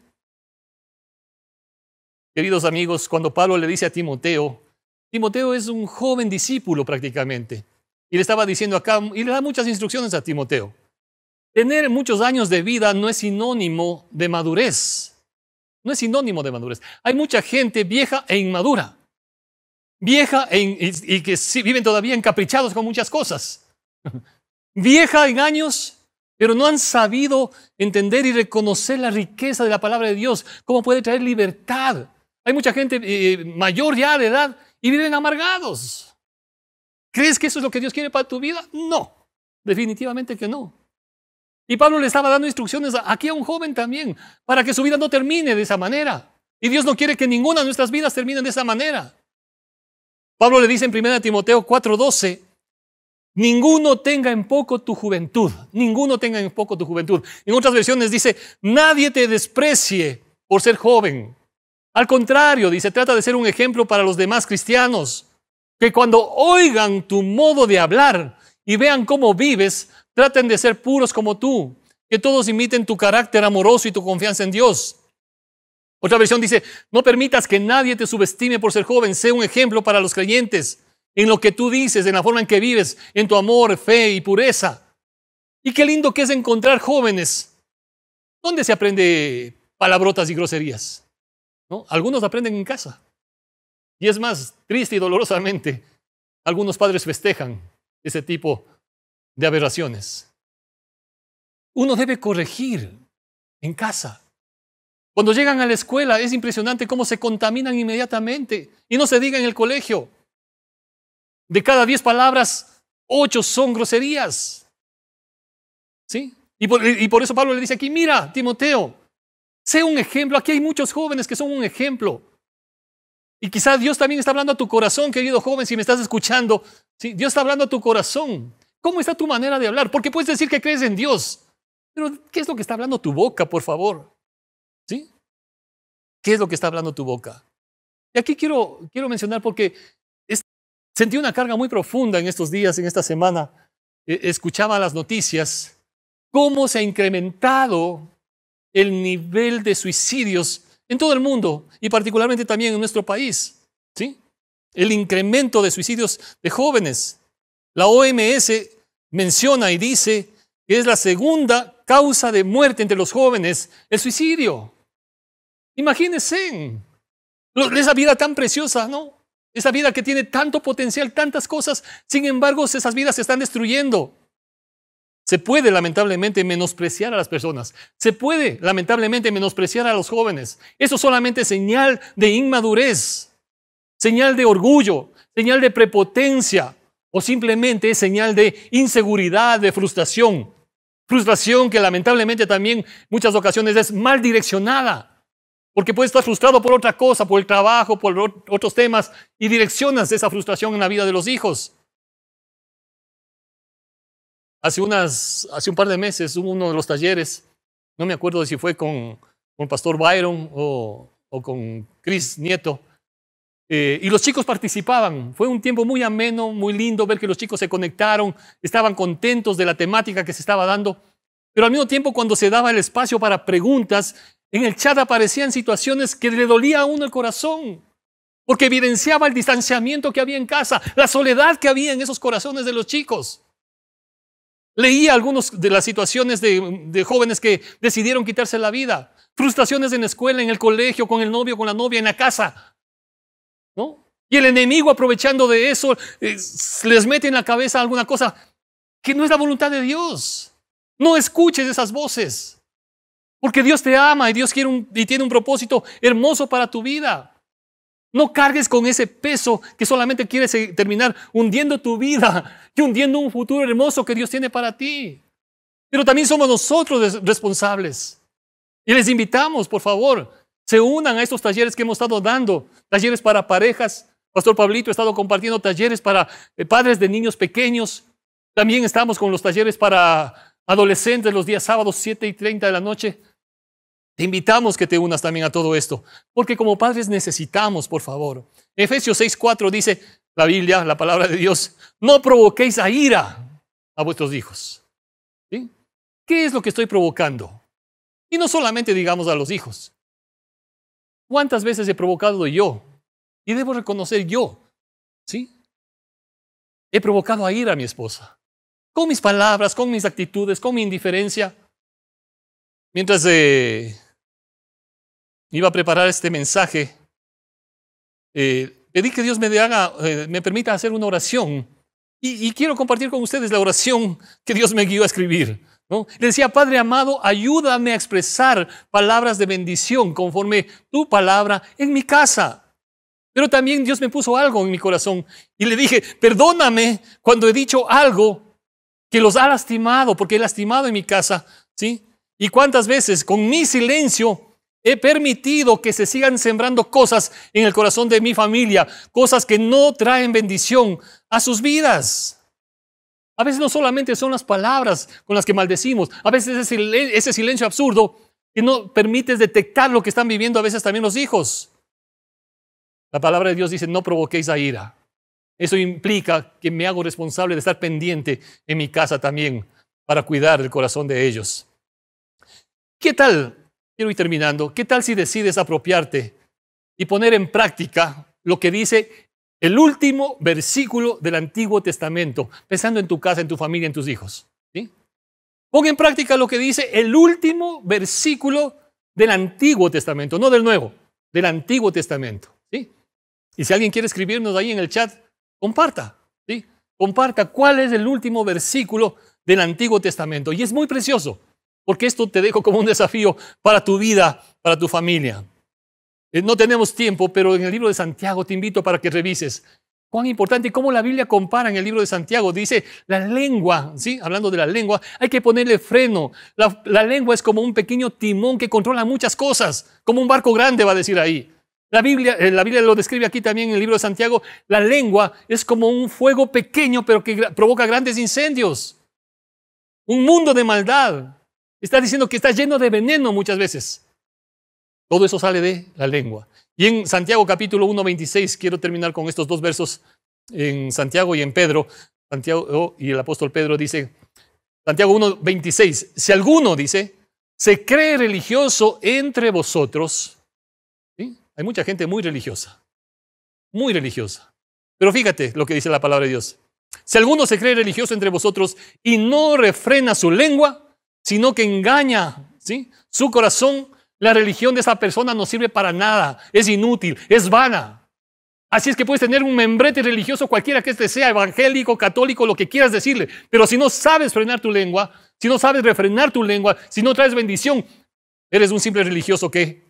Queridos amigos, cuando Pablo le dice a Timoteo, Timoteo es un joven discípulo prácticamente, y le estaba diciendo acá, y le da muchas instrucciones a Timoteo. Tener muchos años de vida no es sinónimo de madurez. No es sinónimo de madurez. Hay mucha gente vieja e inmadura. Vieja e in, y, y que sí, viven todavía encaprichados con muchas cosas. Vieja en años, pero no han sabido entender y reconocer la riqueza de la palabra de Dios. Cómo puede traer libertad. Hay mucha gente eh, mayor ya de edad y viven amargados. ¿Crees que eso es lo que Dios quiere para tu vida? No, definitivamente que no. Y Pablo le estaba dando instrucciones aquí a un joven también, para que su vida no termine de esa manera. Y Dios no quiere que ninguna de nuestras vidas termine de esa manera. Pablo le dice en primera Timoteo cuatro doce, ninguno tenga en poco tu juventud, ninguno tenga en poco tu juventud. En otras versiones dice, nadie te desprecie por ser joven. Al contrario, dice, trata de ser un ejemplo para los demás cristianos, que cuando oigan tu modo de hablar y vean cómo vives, traten de ser puros como tú, que todos imiten tu carácter amoroso y tu confianza en Dios. Otra versión dice, no permitas que nadie te subestime por ser joven, sé un ejemplo para los creyentes, en lo que tú dices, en la forma en que vives, en tu amor, fe y pureza. Y qué lindo que es encontrar jóvenes. ¿Dónde se aprende palabrotas y groserías? ¿No? Algunos aprenden en casa. Y es más, triste y dolorosamente, algunos padres festejan ese tipo de aberraciones. Uno debe corregir en casa. Cuando llegan a la escuela es impresionante cómo se contaminan inmediatamente. Y no se diga en el colegio. De cada diez palabras, ocho son groserías. ¿Sí? Y por, y por eso Pablo le dice aquí, mira, Timoteo, sé un ejemplo. Aquí hay muchos jóvenes que son un ejemplo. Y quizás Dios también está hablando a tu corazón, querido joven, si me estás escuchando. ¿Sí? Dios está hablando a tu corazón. ¿Cómo está tu manera de hablar? Porque puedes decir que crees en Dios. Pero, ¿qué es lo que está hablando tu boca, por favor? ¿Sí? ¿Qué es lo que está hablando tu boca? Y aquí quiero, quiero mencionar porque es, sentí una carga muy profunda en estos días, en esta semana. Eh, escuchaba las noticias, cómo se ha incrementado el nivel de suicidios en todo el mundo y particularmente también en nuestro país. ¿Sí? El incremento de suicidios de jóvenes. La O M S menciona y dice que es la segunda causa de muerte entre los jóvenes, el suicidio. Imagínense, esa vida tan preciosa, ¿no? Esa vida que tiene tanto potencial, tantas cosas, sin embargo, esas vidas se están destruyendo. Se puede lamentablemente menospreciar a las personas, se puede lamentablemente menospreciar a los jóvenes. Eso solamente es señal de inmadurez, señal de orgullo, señal de prepotencia o simplemente es señal de inseguridad, de frustración. Frustración que lamentablemente también muchas ocasiones es mal direccionada, porque puedes estar frustrado por otra cosa, por el trabajo, por otros temas, y direccionas esa frustración en la vida de los hijos. Hace, unas, hace un par de meses hubo uno de los talleres, no me acuerdo si fue con, con el pastor Byron o, o con Chris Nieto, eh, y los chicos participaban. Fue un tiempo muy ameno, muy lindo ver que los chicos se conectaron, estaban contentos de la temática que se estaba dando, pero al mismo tiempo cuando se daba el espacio para preguntas, en el chat aparecían situaciones que le dolía a uno el corazón, porque evidenciaba el distanciamiento que había en casa, la soledad que había en esos corazones de los chicos. Leía algunas de las situaciones de, de jóvenes que decidieron quitarse la vida, frustraciones en la escuela, en el colegio, con el novio, con la novia, en la casa, ¿no? Y el enemigo, aprovechando de eso, eh, les mete en la cabeza alguna cosa que no es la voluntad de Dios. No escuches esas voces, porque Dios te ama y Dios quiere un, y tiene un propósito hermoso para tu vida. No cargues con ese peso que solamente quieres terminar hundiendo tu vida y hundiendo un futuro hermoso que Dios tiene para ti. Pero también somos nosotros responsables. Y les invitamos, por favor, se unan a estos talleres que hemos estado dando. Talleres para parejas. Pastor Pablito ha estado compartiendo talleres para eh, padres de niños pequeños. También estamos con los talleres para adolescentes los días sábados, siete y treinta de la noche. Te invitamos que te unas también a todo esto, porque como padres necesitamos, por favor. Efesios seis cuatro dice la Biblia, la palabra de Dios, no provoquéis a ira a vuestros hijos. ¿Sí? ¿Qué es lo que estoy provocando? Y no solamente digamos a los hijos. ¿Cuántas veces he provocado yo? Y debo reconocer yo, ¿sí? He provocado a ira a mi esposa, con mis palabras, con mis actitudes, con mi indiferencia. Mientras eh, iba a preparar este mensaje, eh, pedí que Dios me, haga, eh, me permita hacer una oración. Y, y quiero compartir con ustedes la oración que Dios me guió a escribir, ¿no? Le decía, Padre amado, ayúdame a expresar palabras de bendición conforme tu palabra en mi casa. Pero también Dios me puso algo en mi corazón. Y le dije, perdóname cuando he dicho algo que los ha lastimado, porque he lastimado en mi casa, ¿sí? Y cuántas veces con mi silencio he permitido que se sigan sembrando cosas en el corazón de mi familia, cosas que no traen bendición a sus vidas. A veces no solamente son las palabras con las que maldecimos, a veces ese silencio, ese silencio absurdo que no permites detectar lo que están viviendo a veces también los hijos. La palabra de Dios dice, no provoquéis a ira. Eso implica que me hago responsable de estar pendiente en mi casa también para cuidar del corazón de ellos. ¿Qué tal, quiero ir terminando, qué tal si decides apropiarte y poner en práctica lo que dice el último versículo del Antiguo Testamento, pensando en tu casa, en tu familia, en tus hijos? ¿Sí? Pon en práctica lo que dice el último versículo del Antiguo Testamento, no del Nuevo, del Antiguo Testamento. ¿Sí? Y si alguien quiere escribirnos ahí en el chat, comparta, ¿sí? Comparta cuál es el último versículo del Antiguo Testamento. Y es muy precioso, porque esto te dejo como un desafío para tu vida, para tu familia. Eh, no tenemos tiempo, pero en el libro de Santiago te invito para que revises cuán importante y cómo la Biblia compara en el libro de Santiago. Dice, la lengua, ¿sí? Hablando de la lengua, hay que ponerle freno. La, la lengua es como un pequeño timón que controla muchas cosas, como un barco grande, va a decir ahí. La Biblia, eh, la Biblia lo describe aquí también en el libro de Santiago. La lengua es como un fuego pequeño, pero que provoca grandes incendios. Un mundo de maldad. Está diciendo que está lleno de veneno muchas veces. Todo eso sale de la lengua. Y en Santiago capítulo uno, veintiséis, quiero terminar con estos dos versos en Santiago y en Pedro. Santiago y el apóstol Pedro dice, Santiago uno, veintiséis, si alguno, dice, se cree religioso entre vosotros, ¿sí? Hay mucha gente muy religiosa, muy religiosa. Pero fíjate lo que dice la palabra de Dios. Si alguno se cree religioso entre vosotros y no refrena su lengua, sino que engaña, ¿sí?, su corazón, la religión de esa persona no sirve para nada, es inútil, es vana. Así es que puedes tener un membrete religioso, cualquiera que este sea, evangélico, católico, lo que quieras decirle, pero si no sabes frenar tu lengua, si no sabes refrenar tu lengua, si no traes bendición, eres un simple religioso que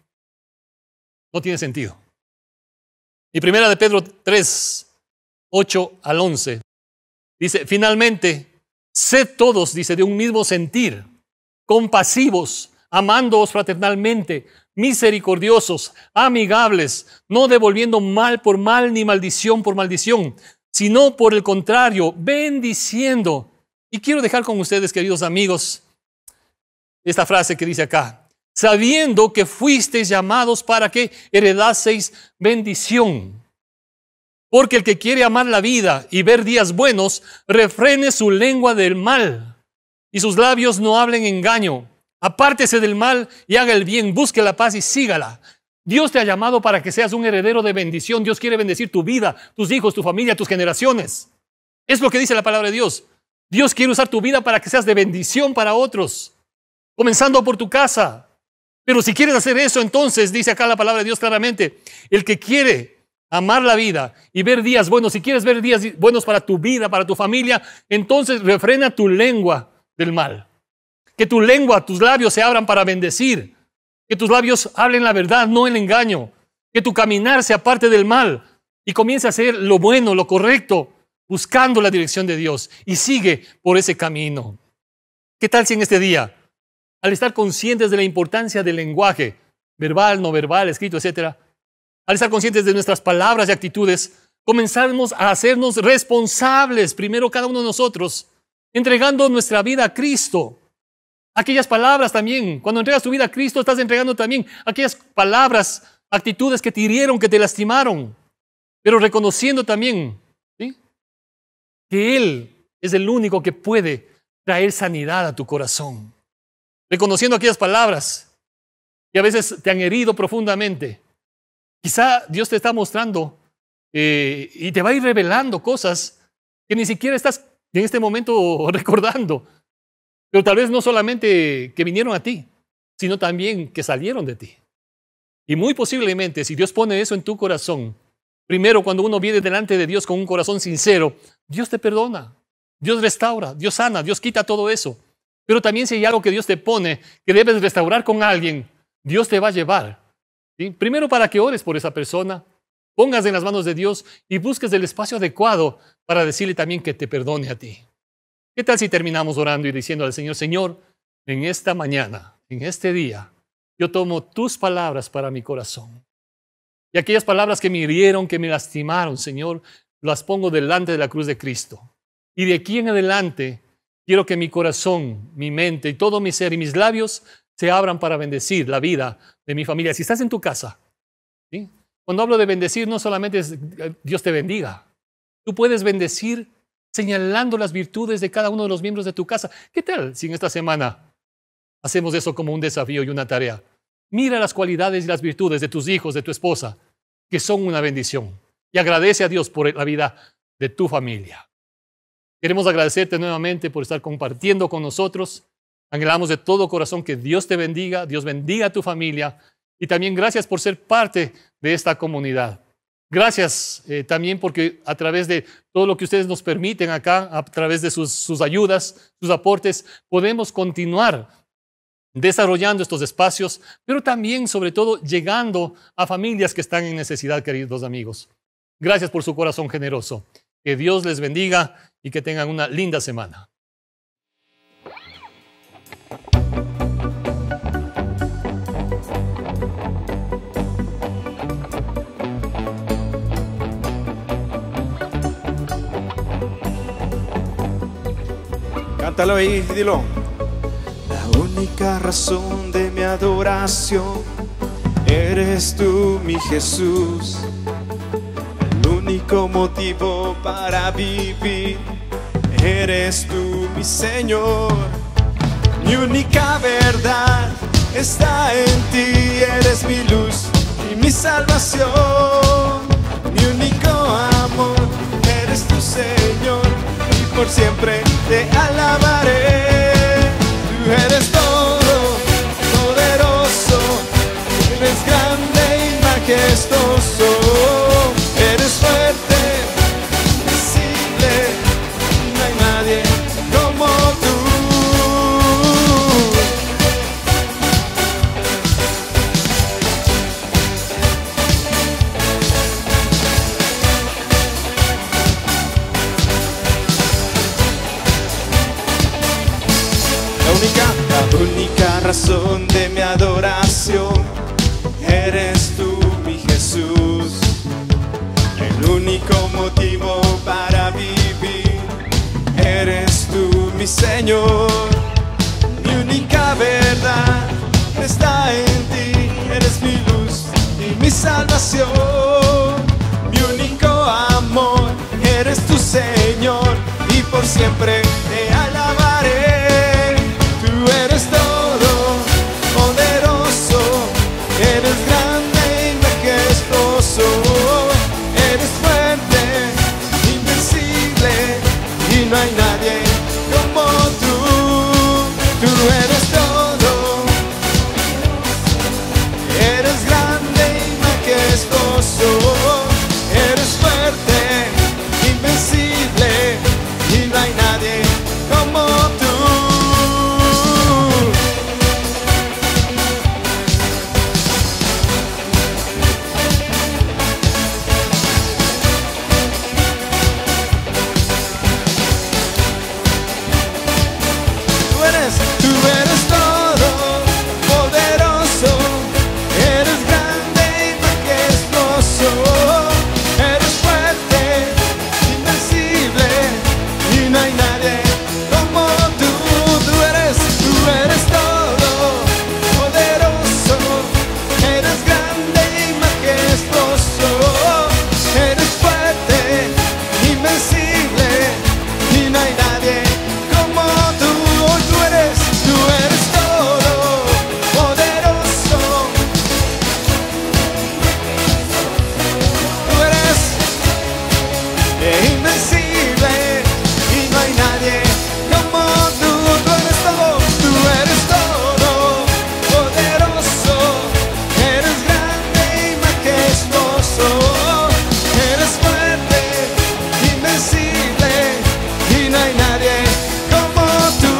no tiene sentido. Y primera de Pedro tres, ocho al once. Dice, finalmente, sed todos, dice, de un mismo sentir, compasivos, amándoos fraternalmente, misericordiosos, amigables, no devolviendo mal por mal ni maldición por maldición, sino por el contrario, bendiciendo. Y quiero dejar con ustedes, queridos amigos, esta frase que dice acá, sabiendo que fuisteis llamados para que heredaseis bendición. Porque el que quiere amar la vida y ver días buenos, refrene su lengua del mal y sus labios no hablen engaño. Apártese del mal y haga el bien, busque la paz y sígala. Dios te ha llamado para que seas un heredero de bendición. Dios quiere bendecir tu vida, tus hijos, tu familia, tus generaciones. Es lo que dice la palabra de Dios. Dios quiere usar tu vida para que seas de bendición para otros, comenzando por tu casa. Pero si quieres hacer eso, entonces, dice acá la palabra de Dios claramente, el que quiere amar la vida y ver días buenos, si quieres ver días buenos para tu vida, para tu familia, entonces refrena tu lengua del mal. Que tu lengua, tus labios se abran para bendecir. Que tus labios hablen la verdad, no el engaño. Que tu caminar se aparte del mal y comience a hacer lo bueno, lo correcto, buscando la dirección de Dios y sigue por ese camino. ¿Qué tal si en este día, al estar conscientes de la importancia del lenguaje, verbal, no verbal, escrito, etcétera, al estar conscientes de nuestras palabras y actitudes, comenzamos a hacernos responsables, primero cada uno de nosotros, entregando nuestra vida a Cristo. Aquellas palabras también, cuando entregas tu vida a Cristo, estás entregando también aquellas palabras, actitudes que te hirieron, que te lastimaron, pero reconociendo también, ¿sí?, que Él es el único que puede traer sanidad a tu corazón. Reconociendo aquellas palabras que a veces te han herido profundamente. Quizá Dios te está mostrando eh, y te va a ir revelando cosas que ni siquiera estás en este momento recordando. Pero tal vez no solamente que vinieron a ti, sino también que salieron de ti. Y muy posiblemente, si Dios pone eso en tu corazón, primero cuando uno viene delante de Dios con un corazón sincero, Dios te perdona, Dios restaura, Dios sana, Dios quita todo eso. Pero también si hay algo que Dios te pone, que debes restaurar con alguien, Dios te va a llevar. ¿Sí? Primero para que ores por esa persona, pongas en las manos de Dios y busques el espacio adecuado para decirle también que te perdone a ti. ¿Qué tal si terminamos orando y diciendo al Señor, Señor, en esta mañana, en este día, yo tomo tus palabras para mi corazón. Y aquellas palabras que me hirieron, que me lastimaron, Señor, las pongo delante de la cruz de Cristo. Y de aquí en adelante, quiero que mi corazón, mi mente y todo mi ser y mis labios se abran para bendecir la vida de mi familia. Si estás en tu casa, ¿sí?, cuando hablo de bendecir, no solamente es Dios te bendiga. Tú puedes bendecir señalando las virtudes de cada uno de los miembros de tu casa. ¿Qué tal si en esta semana hacemos eso como un desafío y una tarea? Mira las cualidades y las virtudes de tus hijos, de tu esposa, que son una bendición. Y agradece a Dios por la vida de tu familia. Queremos agradecerte nuevamente por estar compartiendo con nosotros. Anhelamos de todo corazón que Dios te bendiga, Dios bendiga a tu familia. Y también gracias por ser parte de esta comunidad. Gracias eh, también porque a través de todo lo que ustedes nos permiten acá, a través de sus, sus ayudas, sus aportes, podemos continuar desarrollando estos espacios, pero también, sobre todo, llegando a familias que están en necesidad, queridos amigos. Gracias por su corazón generoso. Que Dios les bendiga y que tengan una linda semana. Cántalo ahí, dilo. La única razón de mi adoración eres tú, mi Jesús. El único motivo para vivir eres tú, mi Señor. Mi única verdad está en ti, eres mi luz y mi salvación. Mi único amor eres tu Señor, y por siempre te alabaré. Tú eres todo poderoso, eres grande y majestuoso, eres fuerte, invisible, no hay nadie como tú. razón de mi adoración. Eres tú, mi Jesús, el único motivo para vivir. Eres tú, mi Señor, mi única verdad está en ti. Eres mi luz y mi salvación, mi único amor. Eres tu Señor y por siempre te alabaré. Tú eres todo poderoso, eres grande y majestuoso, eres fuerte, invencible y no hay nadie como tú. Tú eres todo, eres grande y majestuoso, eres fuerte, invencible y no hay nadie como tú. Tú eres, tú eres todo poderoso, eres grande y majestuoso, eres fuerte, invencible y no hay nadie como tú. Tú eres, tú eres todo poderoso, eres grande y majestuoso, eres fuerte, invencible y no hay nadie como tú. Tú eres, tú eres todo poderoso, tú eres invencible y no hay nadie como tú. Tú eres todo, tú eres todo poderoso, eres grande y majestuoso, eres fuerte, invencible y no hay nadie como tú.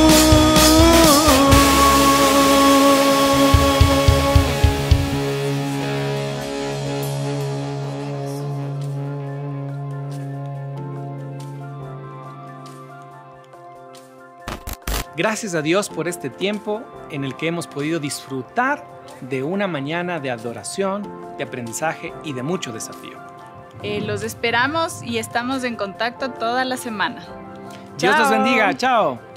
Gracias a Dios por este tiempo en el que hemos podido disfrutar de una mañana de adoración, de aprendizaje y de mucho desafío. Eh, los esperamos y estamos en contacto toda la semana. Dios los Chao. bendiga. Chao.